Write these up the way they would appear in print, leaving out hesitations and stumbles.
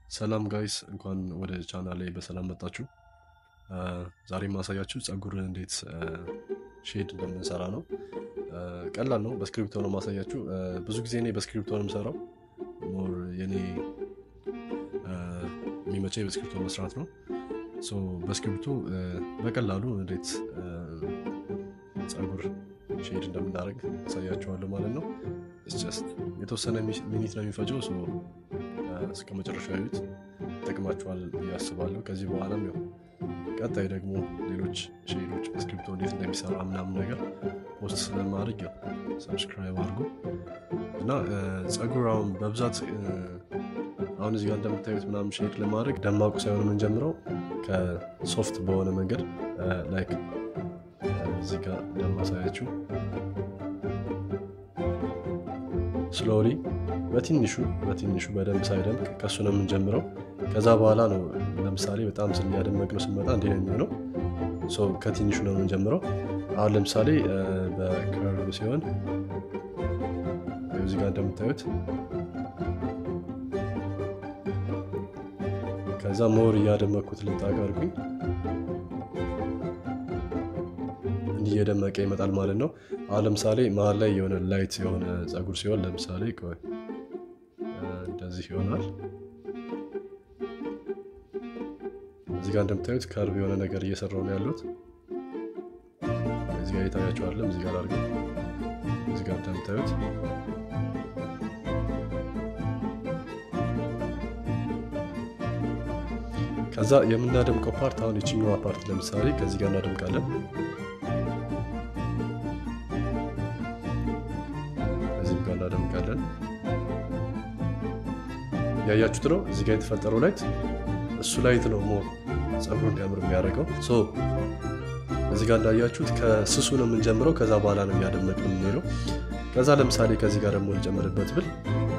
ሰላም ጋይስ እንኳን ወደ ቻናሌ በሰላም መጣችሁ። ዛሬ ማሳያችሁ ጸጉር እንዴት ሼድ እንደምንሰራ ነው። ቀላል ነው። በስክሪፕቶ ነው ማሳያችሁ። ብዙ ጊዜ እኔ በስክሪፕቶ ነው የምሰራው። ሞር የኔ የሚመቸኝ በስክሪፕቶ መስራት ነው። ሶ በስክሪፕቶ በቀላሉ እንዴት ጸጉር ሼድ እንደምናደርግ አሳያችኋለሁ ማለት ነው። የተወሰነ ሚኒት ነው የሚፈጀው። ሶ እስከ መጨረሻው ይዩት፣ ይጠቅማችኋል ብዬ አስባለሁ። ከዚህ በኋላም ያው ቀጣይ ደግሞ ሌሎች ሼዶች በስክሪፕቶ እንዴት እንደሚሰራ ምናምን ነገር ፖስት ስለማድረግ ያው ሰብስክራይብ አድርጉ እና ጸጉር አሁን በብዛት አሁን እዚህ ጋር እንደምታዩት ምናምን ሼድ ለማድረግ ደማቁ ሳይሆን የምንጀምረው ከሶፍት በሆነ መንገድ ላይክ እዚህ ጋር እንደማሳያችሁ ስሎሊ በትንሹ በደንብ ሳይደምቅ ከሱ ነው የምንጀምረው። ከዛ በኋላ ነው ለምሳሌ በጣም ስንያደመቅነው ስንመጣ እንዴ ነው የሚሆነው። ሶ ከትንሹ ነው የምንጀምረው። አሁን ለምሳሌ በከርቭ ሲሆን እዚህ ጋር እንደምታዩት ከዛ ሞር እያደመቅኩት ልምጣ አድርጉኝ እንዲህ እየደመቀ ይመጣል ማለት ነው። አሁን ለምሳሌ መሀል ላይ የሆነ ላይት የሆነ ጸጉር ሲሆን ለምሳሌ እንደዚህ ይሆናል። እዚህ ጋር እንደምታዩት ከርቭ የሆነ ነገር እየሰራው ነው ያሉት። እዚህ ጋር ይታያችኋል። እዚህ ጋር አድርገው እዚህ ጋር እንደምታዩት ከዛ የምናደምቀው ፓርት አሁን የችኛዋ ፓርት ለምሳሌ ከዚህ ጋር እናደምቃለን። እዚህ ጋር እናደምቃለን። ያያችሁት ነው እዚህ ጋር የተፈጠረው ላይት፣ እሱ ላይት ነው ሞር ጸጉሩ እንዲያምር የሚያደርገው። ሶ እዚህ ጋር እንዳያችሁት ከስሱ ነው የምንጀምረው። ከዛ በኋላ ነው ያደመቅን የምንሄደው። ከዛ ለምሳሌ ከዚህ ጋር ደግሞ ልጨምርበት ብል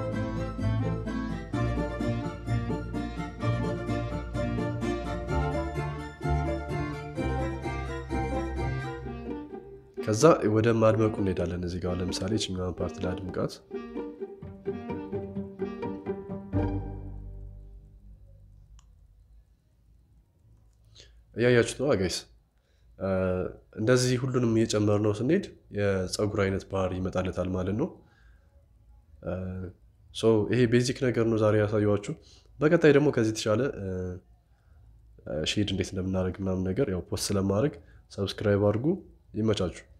ከዛ ወደ ማድመቁ እንሄዳለን። እዚህ ጋር ለምሳሌ እቺኛዋን ፓርት ላድምቃት። እያያችሁት ነው ጋይስ። እንደዚህ ሁሉንም እየጨመርነው ስንሄድ የጸጉር አይነት ባህሪ ይመጣለታል ማለት ነው። ሶ ይሄ ቤዚክ ነገር ነው ዛሬ ያሳየኋችሁ። በቀጣይ ደግሞ ከዚህ የተሻለ ሼድ እንዴት እንደምናደርግ ምናምን ነገር ያው ፖስት ስለማድረግ ሰብስክራይብ አድርጉ። ይመቻችሁ።